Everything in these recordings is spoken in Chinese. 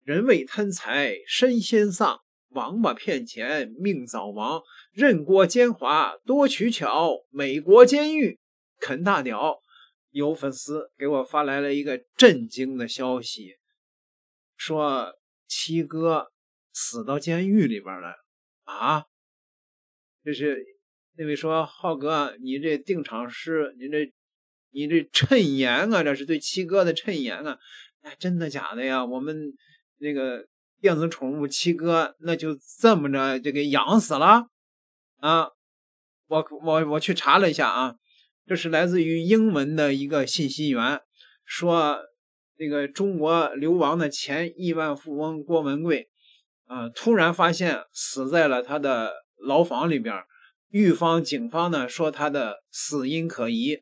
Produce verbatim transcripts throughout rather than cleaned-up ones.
人为贪财身先丧，王八骗钱命早亡，任国奸猾多取巧，美国监狱啃大屌。有粉丝给我发来了一个震惊的消息，说七哥死到监狱里边了啊！这是那位说，浩哥，你这定场诗，你这你这谶言啊，这是对七哥的谶言啊！哎，真的假的呀？我们那个电子宠物七哥那就这么着就给养死了啊！我我我去查了一下啊。这是来自于英文的一个信息源，说这个中国流亡的前亿万富翁郭文贵啊、呃，突然发现死在了他的牢房里边，狱方警方呢说他的死因可疑。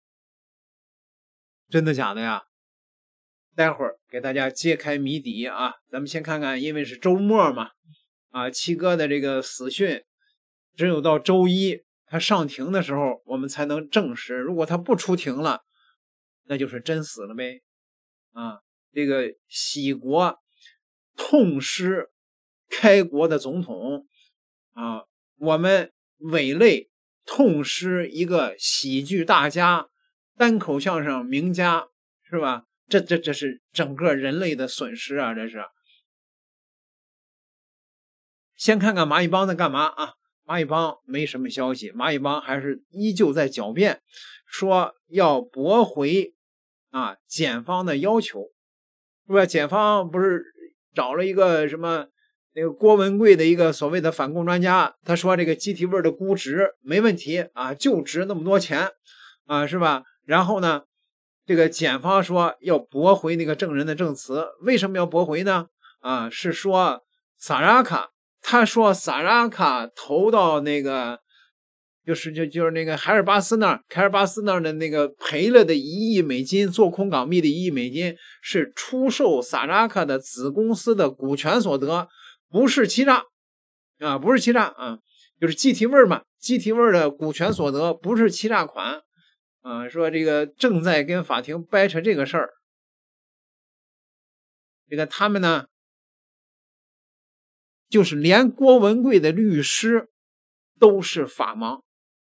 真的假的呀？待会儿给大家揭开谜底啊！咱们先看看，因为是周末嘛，啊，七哥的这个死讯只有到周一他上庭的时候我们才能证实，如果他不出庭了，那就是真死了呗。啊，这个喜国痛失开国的总统啊，我们委内痛失一个喜剧大家、单口相声名家，是吧？这这这是整个人类的损失啊！这是。先看看蚂蚁帮在干嘛啊？蚂蚁帮没什么消息，蚂蚁帮还是依旧在狡辩，说要驳回啊检方的要求，是吧？检方不是找了一个什么那个郭文贵的一个所谓的反共专家，他说这个鸡蹄味的估值没问题啊，就值那么多钱啊，是吧？然后呢，这个检方说要驳回那个证人的证词，为什么要驳回呢？啊，是说萨拉卡。他说萨拉卡投到那个就是就就是那个海尔巴斯那儿，凯尔巴斯那儿的那个赔了的一亿美金，做空港币的一亿美金是出售萨拉卡的子公司的股权所得，不是欺诈啊，不是欺诈啊，就是鸡蹄味嘛，鸡蹄味的股权所得不是欺诈款啊。说这个正在跟法庭掰扯这个事儿，这个他们呢。就是连郭文贵的律师都是法盲，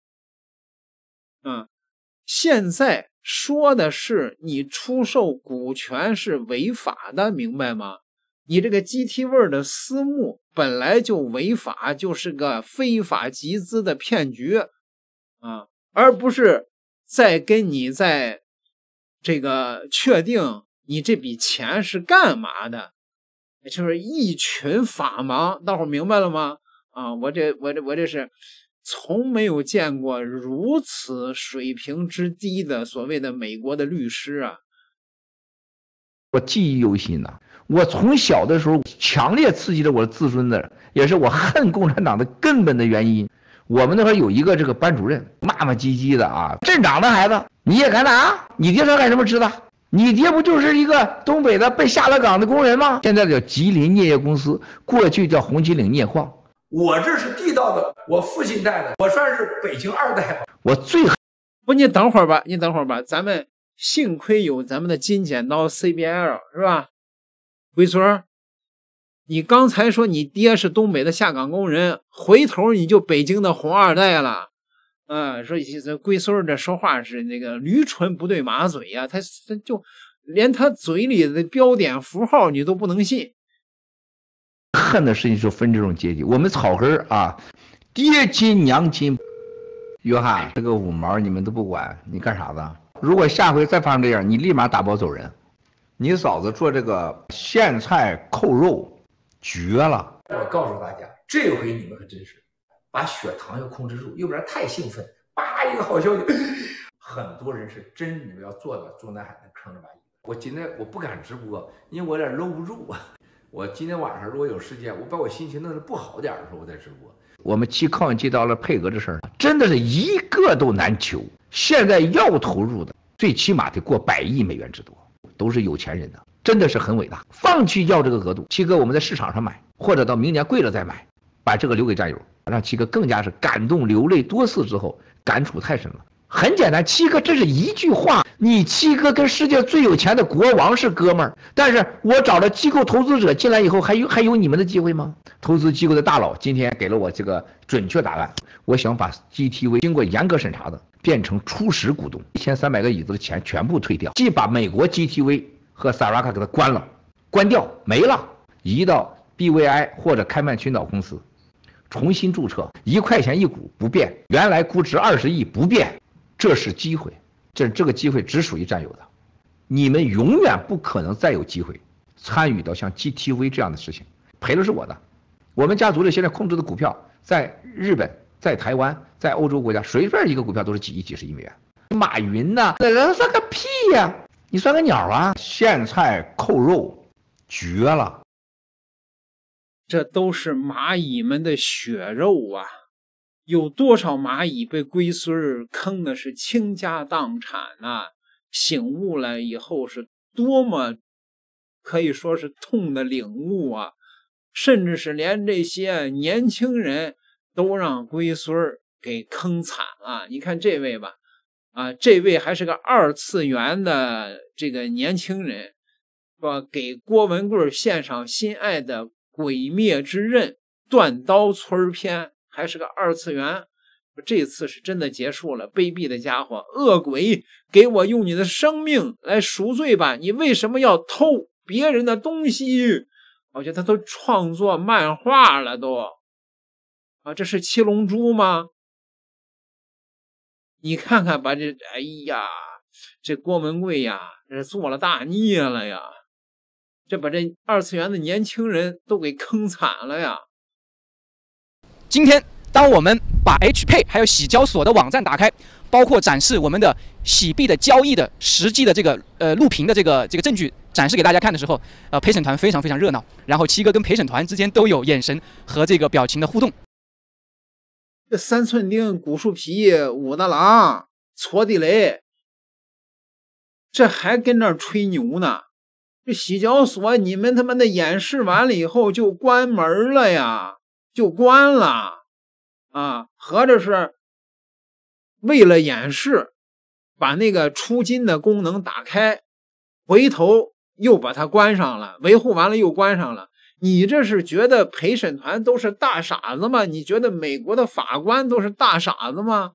嗯，现在说的是你出售股权是违法的，明白吗？你这个鸡蹄味的私募本来就违法，就是个非法集资的骗局啊，而不是在跟你在这个确定你这笔钱是干嘛的。就是一群法盲，大伙明白了吗？啊，我这我这我这是从没有见过如此水平之低的所谓的美国的律师啊！ 我记忆犹新呐，我从小的时候强烈刺激了我的自尊的，也是我恨共产党的根本的原因。我们那会儿有一个这个班主任，骂骂唧唧的啊，镇长的孩子你也敢打？你爹说干什么知道？你爹不就是一个东北的被下了岗的工人吗？现在叫吉林镍业公司，过去叫红旗岭镍矿。 我这是地道的，我父亲带的，我算是北京二代。 我最不，你等会儿吧，你等会儿吧，咱们幸亏有咱们的金剪刀 C B L 是吧？龟孙，你刚才说你爹是东北的下岗工人，回头你就北京的红二代了。啊，说这龟孙这说话是那个驴唇不对马嘴呀、啊，他他就连他嘴里的标点符号你都不能信。 恨的事情就分这种阶级，我们草根啊，爹亲娘亲。约翰，这个五毛你们都不管，你干啥的？如果下回再发生这样，你立马打包走人。你嫂子做这个苋菜扣肉，绝了！ 我告诉大家，这回你们可真是。把血糖要控制住，要不然太兴奋，叭一个好消息，很多人是真你们要做到中南海那坑里把。我今天我不敢直播，因为我有点搂不住。我今天晚上如果有时间，我把我心情弄得不好点的时候，我再直播。 我们去抗击到了配额这事儿，真的是一个都难求。现在要投入的，最起码得过百亿美元之多，都是有钱人的，真的是很伟大。放弃要这个额度，七哥我们在市场上买，或者到明年贵了再买，把这个留给战友。让七哥更加是感动流泪多次之后，感触太深了。 很简单，七哥这是一句话，你七哥跟世界最有钱的国王是哥们儿，但是我找了机构投资者进来以后，还有还有你们的机会吗？投资机构的大佬今天给了我这个准确答案，我想把 G T V 经过严格审查的变成初始股东，一千三百个椅子的钱全部退掉，既把美国 G T V 和 Saraka 给它关了，关掉没了，移到 B V I 或者开曼群岛公司，重新注册，一块钱一股不变，原来估值二十亿不变。这是机会，这这个机会只属于占有的，你们永远不可能再有机会参与到像 G T V 这样的事情，赔的是我的。我们家族里现在控制的股票，在日本、在台湾、在欧洲国家，随便一个股票都是几亿、几十亿美元。马云呐，那算个屁呀！你算个鸟啊！苋菜扣肉，绝了！ 这都是蚂蚁们的血肉啊！有多少蚂蚁被龟孙坑的是倾家荡产啊！醒悟了以后是多么可以说是痛的领悟啊！甚至是连这些年轻人都让龟孙给坑惨了。你看这位吧，啊，这位还是个二次元的这个年轻人，说给郭文贵献上心爱的《鬼灭之刃》断刀村篇。还是个二次元，这次是真的结束了。卑鄙的家伙，恶鬼，给我用你的生命来赎罪吧！你为什么要偷别人的东西？我觉得他都创作漫画了都啊，这是七龙珠吗？你看看吧，这哎呀，这郭文贵呀，这做了大孽了呀！这把这二次元的年轻人都给坑惨了呀！ 今天，当我们把 H Pay 还有洗交所的网站打开，包括展示我们的洗币的交易的实际的这个呃录屏的这个这个证据展示给大家看的时候，呃，陪审团非常非常热闹，然后七哥跟陪审团之间都有眼神和这个表情的互动。 这三寸钉、古树皮、武大郎、搓地雷，这还跟那儿吹牛呢？这洗交所你们他妈的演示完了以后就关门了呀！就关了啊，合着是为了演示，把那个出金的功能打开，回头又把它关上了，维护完了又关上了。你这是觉得陪审团都是大傻子吗？你觉得美国的法官都是大傻子吗？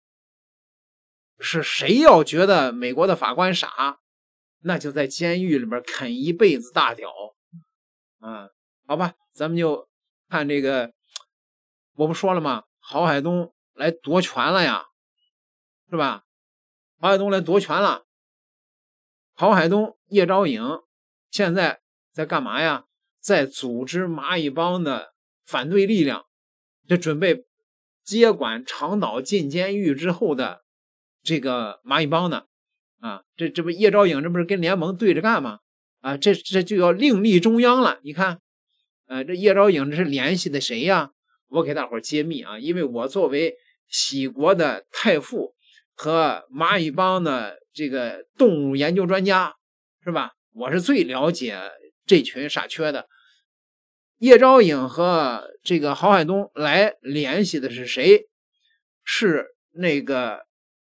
是谁要觉得美国的法官傻，那就在监狱里边啃一辈子大屌啊！好吧，咱们就看这个，我不说了吗？郝海东来夺权了呀，是吧？郝海东来夺权了。郝海东、叶昭颖现在在干嘛呀？在组织蚂蚁帮的反对力量，这准备接管长岛进监狱之后的这个蚂蚁帮呢。啊，这这不叶昭颖这不是跟联盟对着干吗？啊，这这就要另立中央了。你看。呃，这叶昭颖这是联系的谁呀？我给大伙揭秘啊，因为我作为喜国的太傅和蚂蚁帮的这个动物研究专家，是吧？我是最了解这群傻缺的。叶昭颖和这个郝海东来联系的是谁？是那个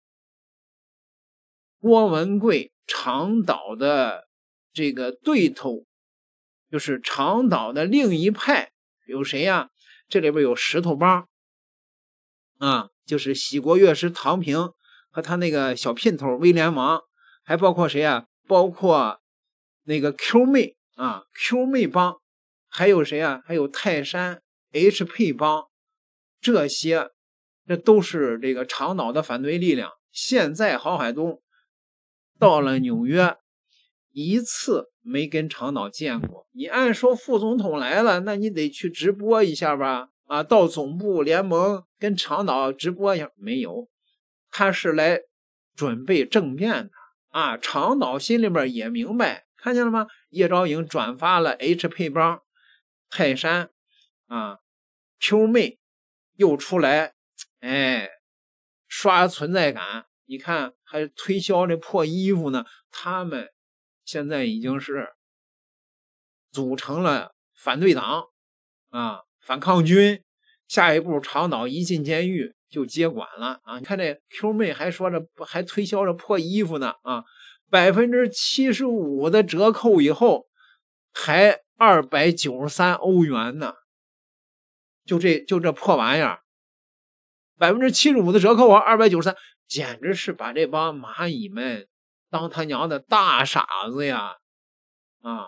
郭文贵长岛的这个对头。就是长岛的另一派有谁呀？这里边有石头帮啊，就是喜国乐师唐平和他那个小姘头威廉王，还包括谁呀？包括那个 Q 妹啊 ，Q 妹帮，还有谁呀？还有泰山 H P 帮，这些这都是这个长岛的反对力量。现在郝海东到了纽约，一次没跟长岛见过。你按说副总统来了，那你得去直播一下吧？啊，到总部联盟跟长岛直播一下，没有，他是来准备政变的啊。长岛心里边也明白，看见了吗？叶昭颖转发了 H 配帮，泰山啊 ，Q 妹又出来，哎，刷存在感。你看还推销这破衣服呢，他们现在已经是组成了反对党啊，反抗军。下一步长岛一进监狱就接管了啊！你看这 Q 妹还说着还推销着破衣服呢啊，百分之七十五的折扣以后还二百九十三欧元呢，就这就这破玩意儿，百分之七十五的折扣啊，二百九十三，简直是把这帮蚂蚁们当他娘的大傻子呀！啊，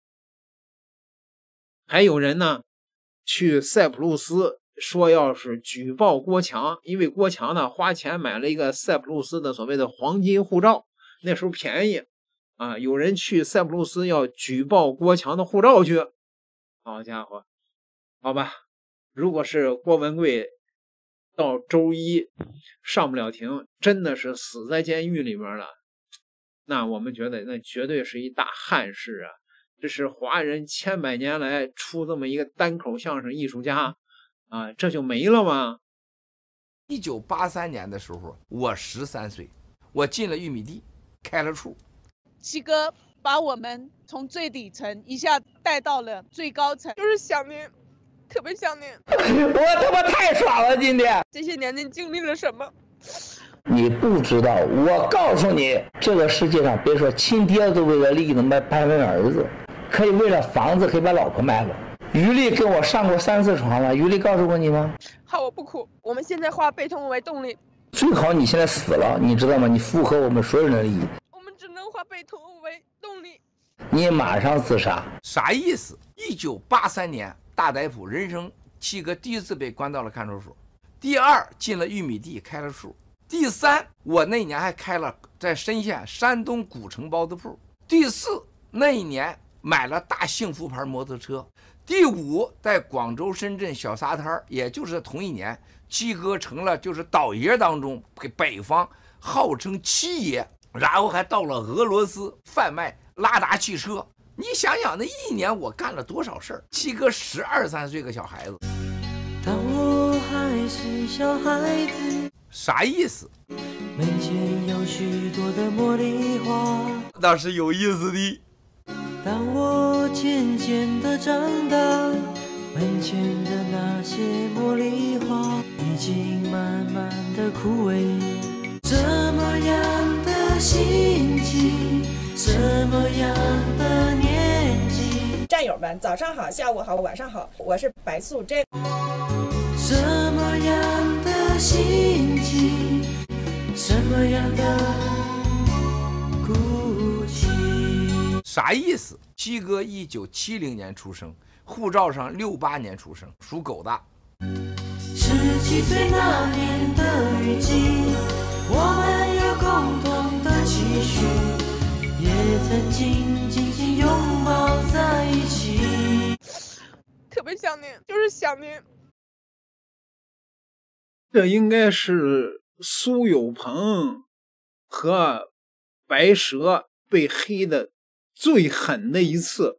还有人呢去塞浦路斯说要是举报郭强，因为郭强呢花钱买了一个塞浦路斯的所谓的黄金护照，那时候便宜啊，有人去塞浦路斯要举报郭强的护照去。好家伙，好吧，如果是郭文贵到周一上不了庭，真的是死在监狱里面了，那我们觉得那绝对是一大憾事啊！这是华人千百年来出这么一个单口相声艺术家啊，这就没了吗？ 一九八三年的时候，我十三岁，我进了玉米地，开了处。 七哥把我们从最底层一下带到了最高层，就是想您，特别想您。 我他妈太爽了！今天这些年您经历了什么？ 你不知道，我告诉你，这个世界上别说亲爹都为了利益能卖拍分儿子，可以为了房子可以把老婆卖了。于丽跟我上过三次床了，于丽告诉过你吗？ 好，我不哭。我们现在化悲痛为动力。 最好你现在死了，你知道吗？你符合我们所有人的利益。 我们只能化悲痛为动力。 你马上自杀， 啥意思？一九八三年，大逮捕，人生七哥第一次被关到了看守所，第二进了玉米地开了处，第三我那年还开了在深县山东古城包子铺，第四那一年买了大幸福牌摩托车，第五在广州深圳小沙滩，也就是同一年，七哥成了就是倒爷当中给北方号称七爷，然后还到了俄罗斯贩卖拉达汽车。你想想那一年我干了多少事儿？七哥十二三岁个小孩子， 当我还是小孩子， 啥意思？ 门前有许多的茉莉花， 那是有意思的。 当我渐渐的长大，门前的那些茉莉花已经慢慢的枯萎。什么样的心情，什么样的年纪？ 战友们，早上好，下午好，晚上好，我是白素贞。 什么样的心情，什么样的哭泣？ 啥意思？七哥一九七零年出生，护照上六八年出生，属狗的。 十七岁那年的雨季，我们有共同的期许，也曾经紧紧拥抱在一起。 特别想您，就是想您。 这应该是苏有朋和白蛇被黑的最狠的一次。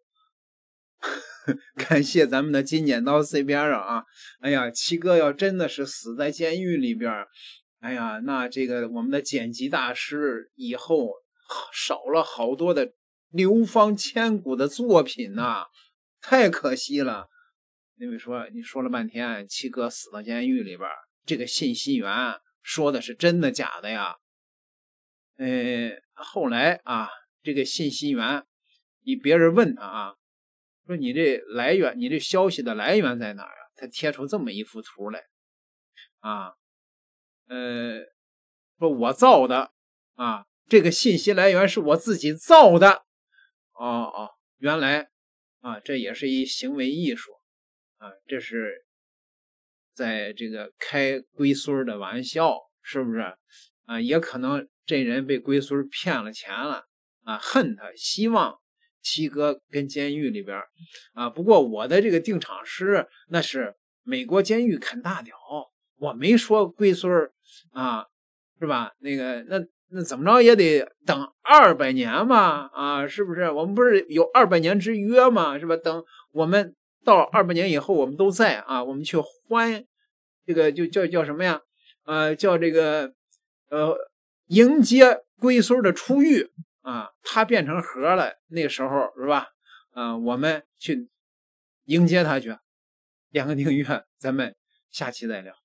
感谢咱们的金剪刀 C 边上啊！哎呀，七哥要真的是死在监狱里边，哎呀，那这个我们的剪辑大师以后少了好多的流芳千古的作品呐、啊，太可惜了。因为说你说了半天，七哥死到监狱里边，这个信息源说的是真的假的呀？呃，后来啊，这个信息源，你别人问他啊，说你这来源，你这消息的来源在哪儿啊？他贴出这么一幅图来，啊，呃，说我造的啊，这个信息来源是我自己造的，哦哦，原来啊，这也是一行为艺术啊，这是在这个开龟孙的玩笑，是不是啊？也可能这人被龟孙骗了钱了啊，恨他，希望七哥跟监狱里边啊。不过我的这个定场诗那是美国监狱啃大屌，我没说龟孙啊，是吧？那个那那怎么着也得等二百年嘛，啊，是不是？我们不是有二百年之约嘛，是吧？等我们到二百年以后，我们都在啊，我们去欢这个就叫叫什么呀？呃，叫这个呃迎接龟孙的出狱啊，他变成盒了，那时候是吧？啊，我们去迎接他去，点个订阅，咱们下期再聊。